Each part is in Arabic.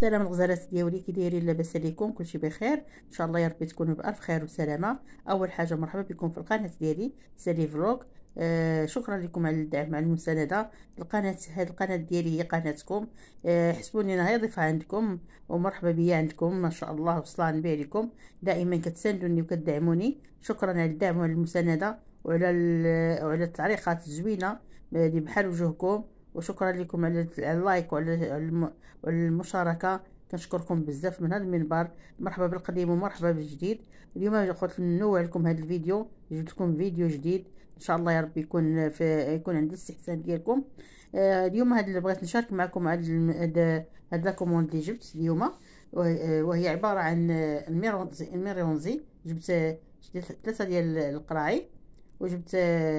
السلام الغزالات ديالي، كي دايرين؟ لاباس عليكم؟ كلشي بخير ان شاء الله، يا ربي تكونوا بالف خير وسلامه. اول حاجه مرحبا بكم في القناه ديالي سالي فلوق. شكرا لكم على الدعم، على المسانده. القناه هذه القناه ديالي هي قناتكم. حسبوني انا هي ضيفه عندكم، ومرحبا بيا عندكم. ما شاء الله وصلى النبي عليكم، دائما كتساندوني وكتدعموني. شكرا على الدعم وعلى المسانده وعلى التعليقات الزوينه اللي بحال وجهكم. وشكرا لكم على اللايك وعلى المشاركه. كنشكركم بزاف من هذا المنبر. مرحبا بالقديم ومرحبا بالجديد. اليوم قلت ننوع لكم هذا الفيديو، جبت لكم فيديو جديد ان شاء الله، يا رب يكون عند الاستحسان ديالكم. اليوم هذا اللي بغيت نشارك معكم هذا لا كوموند اللي جبت اليوم، وهي عباره عن الميرونزي. جبت 3 ديال القراعي، وجبت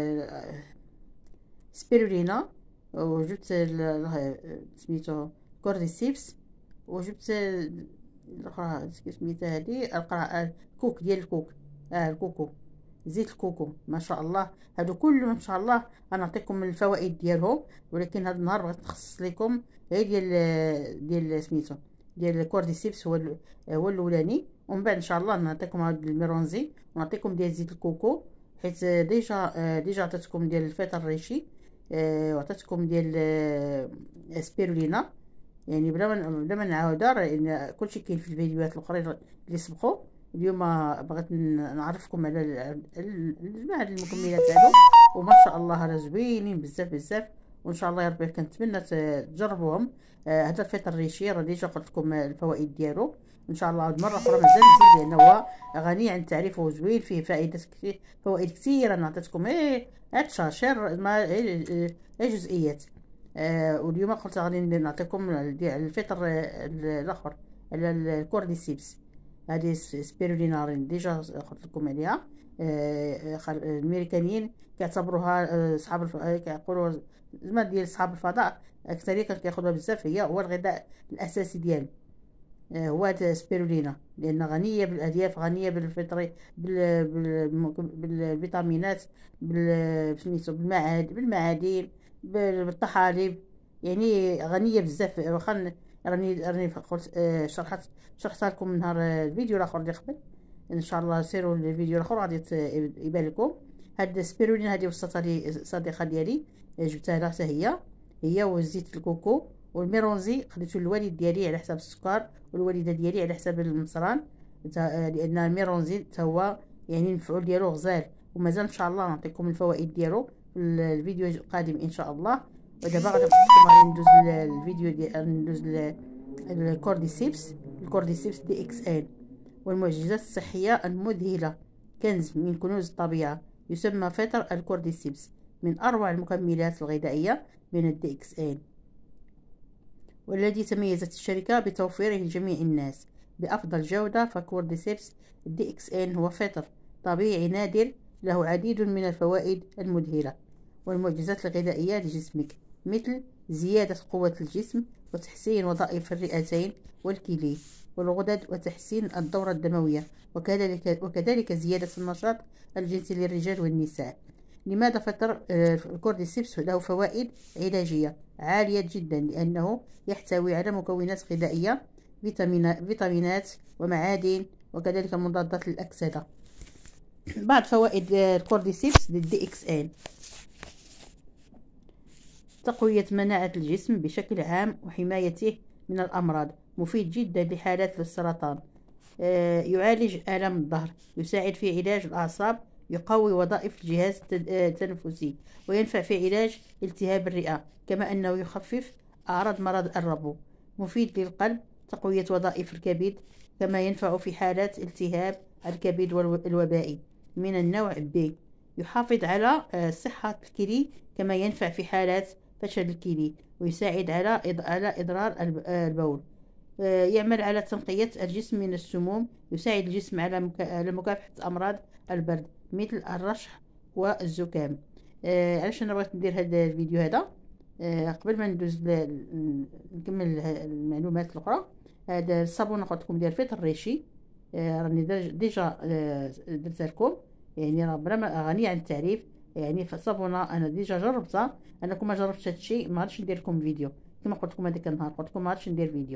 سبيرولينا، وجبت سميتو كورديسيبس، وجبت الاخرى سميتها هذه الكوك ديال الكوك. الكوكو، زيت الكوكو. ما شاء الله هادو كلهم ان شاء الله غنعطيكم الفوائد ديالهم، ولكن هذا النهار بغيت نخصص لكم غير ديال سميتو ديال الكورديسيبس، هو الاولاني. ومن بعد ان شاء الله نعطيكم هاد الميرونزي، ونعطيكم ديال زيت الكوكو، حيت ديجا عطيتكم ديال الفطر الريشي، وعطيتكم ديال سبيرولينا. يعني بلا ما نعاودها، لان كلشي كاين في الفيديوهات الاخرين اللي سبقوا. اليوم بغيت نعرفكم على جميع هاد المكملات هادو، وما شاء الله راه زوينين بزاف بزاف. وان شاء الله يا ربي كنتمنى تجربوهم. هذا الفطر الريشي راه ديجا قلت لكم الفوائد ديالو. ان شاء الله مره اخرى مازال نزيد، لانه هو غني عن التعريف وزوين، فيه فوائد كثيره. نعطيتكم هاد شاشير ما جزئيات. واليوم قلت غادي نعطيكم الفطر الاخر على الكورديسيبس. هذه سبيرولينا ديجا قلت لكم عليها. الامريكانيين كيعتبروها صحاب كيقولوا زعما ديال صحاب الفضاء، اكثريه كياخذوها بزاف. هو الغذاء الاساسي ديالهم هو هذا سبيرولينا، لان غنيه بالالياف، غنيه بالفطري، بالفيتامينات، بالمعادن، بالطحالب. يعني غنيه بزاف. واخا راني قلت شرحت لكم نهار الفيديو الاخر اللي قبل. ان شاء الله سيروا الفيديو الاخر غادي يبان لكم. هاد السبيرولينا هذه وصلتها لي صديقه ديالي، جبتها لها حتى هي وزيت الكوكو. والميرونزي خديته للوالد ديالي على حساب السكر، والوالده ديالي على حساب المصران، لان الميرونزي حتى هو يعني المفعول ديالو غزال. ومازال ان شاء الله نعطيكم الفوائد ديالو في الفيديو القادم ان شاء الله. ودابا غادي ندوز للفيديو ندوز الكورديسيبس دي اكس ان، والمعجزات الصحيه المذهله، كنز من كنوز الطبيعه. يسمى فطر الكورديسيبس من اروع المكملات الغذائيه من الدي اكس ان، والذي تميزت الشركة بتوفيره لجميع الناس بأفضل جودة. فكورديسيبس دي اكس ان هو فطر طبيعي نادر، له عديد من الفوائد المذهلة والمعجزات الغذائية لجسمك، مثل زيادة قوة الجسم، وتحسين وظائف الرئتين والكلى والغدد، وتحسين الدورة الدموية، وكذلك زيادة النشاط الجنسي للرجال والنساء. لماذا فطر الكورديسيبس له فوائد علاجية عالية جدا؟ لأنه يحتوي على مكونات غذائية، فيتامينات ومعادن، وكذلك مضادات للأكسدة. بعض فوائد الكورديسيبس للدي اكس ان: تقوية مناعة الجسم بشكل عام وحمايته من الأمراض، مفيد جدا لحالات السرطان. يعالج آلام الظهر، يساعد في علاج الأعصاب، يقوي وظائف الجهاز التنفسي، وينفع في علاج التهاب الرئة، كما أنه يخفف أعراض مرض الربو. مفيد للقلب، تقوية وظائف الكبد، كما ينفع في حالات التهاب الكبد الوبائي من النوع B. يحافظ على صحة الكلى، كما ينفع في حالات فشل الكلى، ويساعد على إضرار البول. يعمل على تنقية الجسم من السموم، يساعد الجسم على مكافحة أمراض البرد مثل الرشح والزكام. علاش انا بغيت ندير هذا الفيديو هذا؟ قبل ما ندوز نكمل المعلومات الاخرى. هذا الصابونه قلت لكم ديال الفطر الريشي، راني ديجا درتها لكم، يعني راه بلا غنيه عن التعريف. يعني فالصابونه انا ديجا جربتها. انا كون ما جربتش هذا الشيء ما غاديش ندير لكم فيديو. كما قلت لكم هذيك النهار قلت لكم ما غاديش ندير فيديو.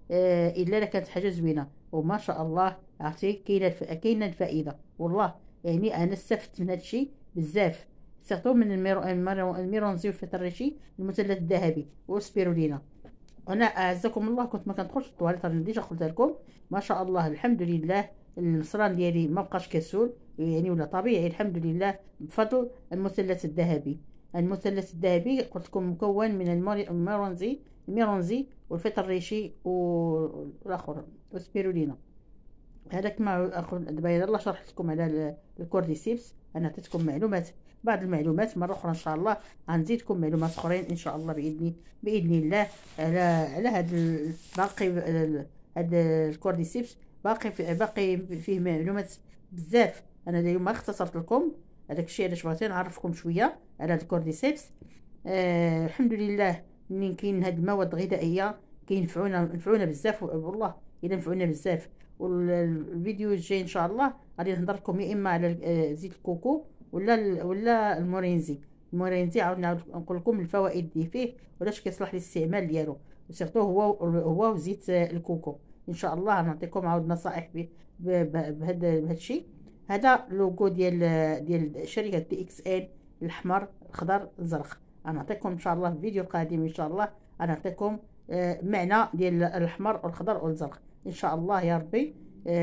الا لا كانت حاجه زوينه. وما شاء الله عرفتي كاينه الفائده والله. يعني انا استفدت من هذا الشيء بزاف، سيرتو من الميرونزي والفيتريشي، المثلث الذهبي والسبيرولينا. انا اعزكم الله كنت ما كندخلش الطواليت، راني ديجا قلت لكم. ما شاء الله الحمد لله الصران ديالي ما بقاش كسول يعني ولا طبيعي الحمد لله بفضل المثلث الذهبي. المثلث الذهبي قلت لكم مكون من الميرونزي والفيتريشي والاخر والسبيرولينا. هذاك ما دابا يلاه شرحت لكم على الكورديسيبس. انا عطيتكم معلومات، بعض المعلومات مره اخرى ان شاء الله غنزيدكم معلومات اخرين ان شاء الله باذن الله على هذا باقي هذا الكورديسيبس. باقي فيه معلومات بزاف. انا اليوم ما اختصرت لكم هذاك الشيء علاش بغيت نعرفكم شويه على هذا الكورديسيبس. الحمد لله منين كاين هاد المواد الغذائيه كينفعونا بزاف والله الا نفعونا بزاف. والفيديو الجاي ان شاء الله غادي نهضر لكم يا اما على زيت الكوكو ولا المورينزي عاود نقول لكم الفوائد اللي فيه وعلاش كيصلح للاستعمال ديالو، وسيرتو هو زيت الكوكو. ان شاء الله نعطيكم عاود نصائح بهذا الشيء. هذا لوغو ديال شركه دي اكس ان، الاحمر الاخضر الزرق. غنعطيكم ان شاء الله في الفيديو القادم ان شاء الله غنعطيكم معنى ديال الاحمر والخضر والزرق ان شاء الله يا ربي.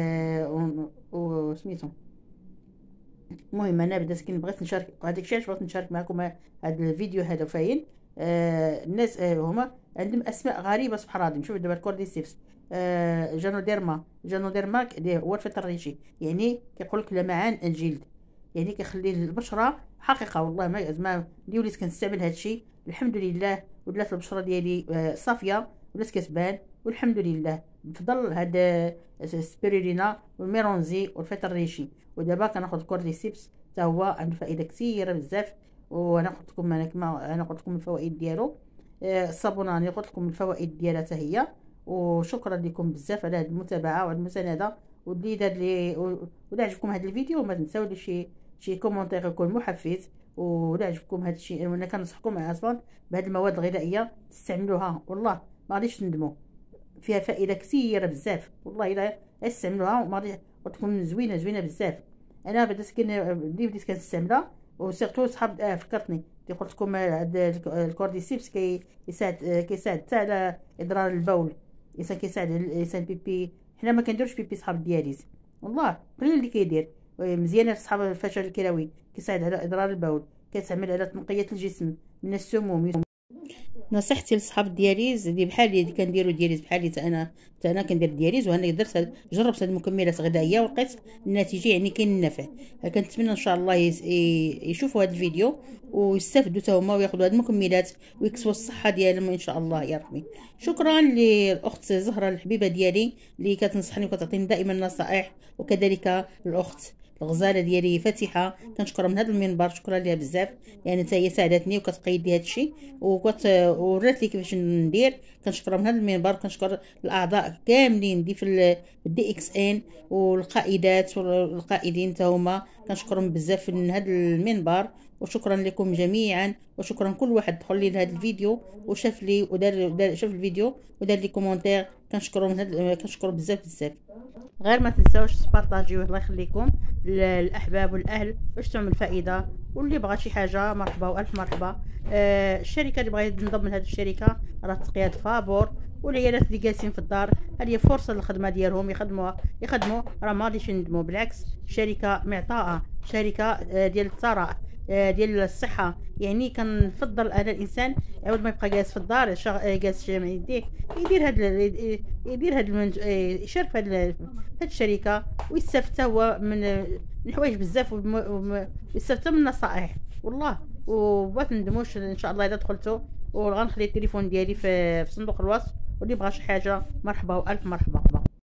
وسميتو المهم انا بدات بغيت نشارك هذاك الشيء، بغيت نشارك معكم هذا الفيديو هذا فاين. الناس هما عندهم اسماء غريبه سبحان الله. نشوف دابا الكورديسيبس جانوديرما هو الفيتريشي، يعني كيقول لك لمعان الجلد، يعني كيخلي البشره حقيقه والله ما اللي وليت كنستعمل هذا الشيء الحمد لله ولات البشره ديالي صافيه ولات كتبان والحمد لله بفضل هاد السبيرولينا والميرونزي والفيتريشي. ودابا كناخذ الكورديسيبس حتى هو عنده فائده كثيره بزاف. وانا قلت لكم انا قلت لكم الفوائد ديالو. الصابونه انا قلت لكم الفوائد ديالها حتى هي. وشكرا لكم بزاف على هذه المتابعه وعلى المسانده. واللي دار لي ولا عجبكم هذا الفيديو ما تنساو لي شي كومونتير يكون محفز. ولا عجبكم هذا الشيء وانا كنصحكم اصلا بهذه المواد الغذائيه تستعملوها والله ما غاديش تندموا، فيها فائده كثيره بزاف والله الا استعملوها وما غادي تكون زوينه بزاف. انا بديت كنستعملها وسيرتو صحاب فكرتني قلت لكم هذا الكورديسيبس كيساعد حتى على اضرار البول. الانسان كيساعد الانسان بيبي. حنا ما كنديروش بيبي صحاب الدياليز والله قليل اللي كيدير. مزيانه صحاب الفشل الكلوي، كيساعد على اضرار البول، كتعمل على تنقيه الجسم من السموم. نصيحتي لصحاب الدياليز اللي بحالي اللي كنديروا دياليز بحالي حتى انا كندير دياليز. وانا جربت هاد المكملات الغذائيه ولقيت النتيجه يعني كاين النفع. كنتمنى ان شاء الله يشوفوا هذا الفيديو ويستافدوا حتى هما وياخذوا هاد المكملات ويكسبوا الصحه ديالهم ان شاء الله يا ربي. شكرا للاخت زهره الحبيبه ديالي اللي كتنصحني وكتعطيني دائما نصائح، وكذلك الاخت الغزاله ديالي فاتحه كنشكرها من هذا المنبر. شكرا ليها بزاف يعني حتى هي ساعدتني وكتقيد لي هذا الشيء ورات لي كيفاش ندير. كنشكرها من هذا المنبر. كنشكر الاعضاء كاملين دي في الدي اكس ان والقائدات والقائدين حتى هما كنشكرهم بزاف من هذا المنبر. وشكرا لكم جميعا. وشكرا كل واحد دخل لي لهذا الفيديو وشاف لي شاف الفيديو ودار لي كومونتير. كنشكرهم بزاف. غير ما تنساوش تبارطاجيوه الله يخليكم الاحباب والاهل باش تعمل فائده. واللي بغى شي حاجه مرحبا والف مرحبا. الشركه اللي بغا ينضم لهذه الشركه راه تقياد فابور. والعيالات اللي جالسين في الدار هذه فرصه للخدمه ديالهم يخدموا راه ما غاديش يندموا. بالعكس شركه معطاءه، شركه ديال الثراء ديال الصحه. يعني كنفضل انا الانسان عاود ما يبقى جالس في الدار جالس جامع يديه يشارك في هذه الشركه ويستافد هو من حوايج بزاف ويستافد من النصائح والله. وما تندموش ان شاء الله اذا دخلتوا. وغنخلي التليفون ديالي في صندوق الوصف واللي بغى شي حاجه مرحبا والف مرحبا.